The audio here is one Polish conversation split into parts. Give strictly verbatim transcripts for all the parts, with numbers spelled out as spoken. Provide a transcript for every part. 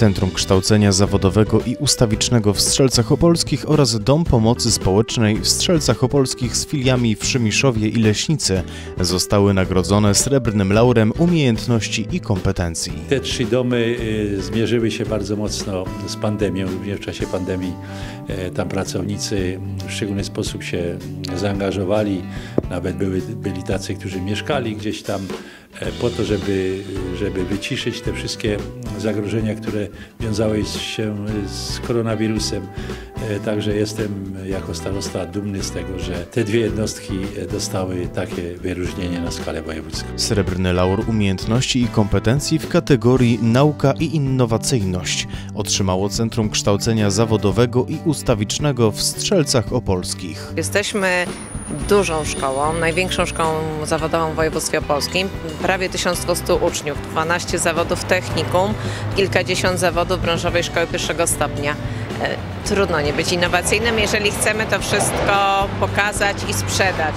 Centrum Kształcenia Zawodowego i Ustawicznego w Strzelcach Opolskich oraz Dom Pomocy Społecznej w Strzelcach Opolskich z filiami w Szymiszowie i Leśnicy zostały nagrodzone Srebrnym Laurem Umiejętności i Kompetencji. Te trzy domy zmierzyły się bardzo mocno z pandemią. Również w czasie pandemii tam pracownicy w szczególny sposób się zaangażowali. Nawet były, byli tacy, którzy mieszkali gdzieś tam po to, żeby, żeby wyciszyć te wszystkie zagrożenia, które wiązały się z koronawirusem. Także jestem jako starosta dumny z tego, że te dwie jednostki dostały takie wyróżnienie na skalę wojewódzką. Srebrny Laur Umiejętności i Kompetencji w kategorii Nauka i Innowacyjność otrzymało Centrum Kształcenia Zawodowego i Ustawicznego w Strzelcach Opolskich. Jesteśmy dużą szkołą, największą szkołą zawodową w województwie opolskim. Prawie tysiąc dwieście uczniów, dwanaście zawodów technikum, kilkadziesiąt zawodów branżowej szkoły pierwszego stopnia. Trudno nie być innowacyjnym, jeżeli chcemy to wszystko pokazać i sprzedać.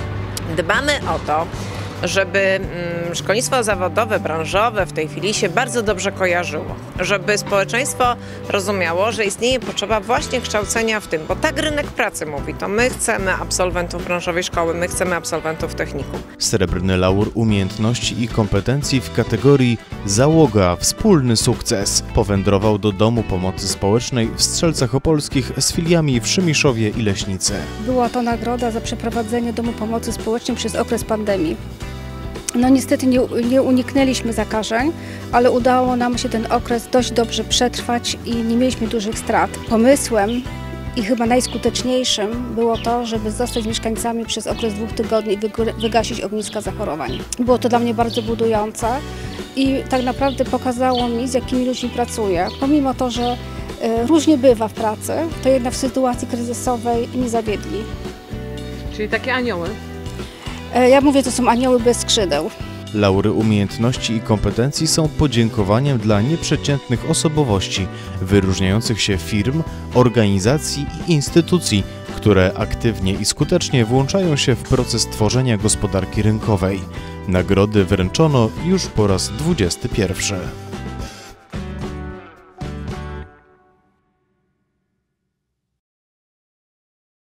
Dbamy o to, żeby szkolnictwo zawodowe, branżowe w tej chwili się bardzo dobrze kojarzyło, żeby społeczeństwo rozumiało, że istnieje potrzeba właśnie kształcenia w tym, bo tak rynek pracy mówi, to my chcemy absolwentów branżowej szkoły, my chcemy absolwentów technikum. Srebrny Laur Umiejętności i Kompetencji w kategorii Załoga Wspólny Sukces powędrował do Domu Pomocy Społecznej w Strzelcach Opolskich z filiami w Szymiszowie i Leśnicy. Była to nagroda za przeprowadzenie Domu Pomocy Społecznej przez okres pandemii. No niestety nie, nie uniknęliśmy zakażeń, ale udało nam się ten okres dość dobrze przetrwać i nie mieliśmy dużych strat. Pomysłem i chyba najskuteczniejszym było to, żeby zostać mieszkańcami przez okres dwóch tygodni i wygasić ogniska zachorowań. Było to dla mnie bardzo budujące i tak naprawdę pokazało mi, z jakimi ludźmi pracuję. Pomimo to, że y, różnie bywa w pracy, to jednak w sytuacji kryzysowej nie zawiedli. Czyli takie anioły? Ja mówię, to są anioły bez skrzydeł. Laury Umiejętności i Kompetencji są podziękowaniem dla nieprzeciętnych osobowości, wyróżniających się firm, organizacji i instytucji, które aktywnie i skutecznie włączają się w proces tworzenia gospodarki rynkowej. Nagrody wręczono już po raz dwudziesty pierwszy.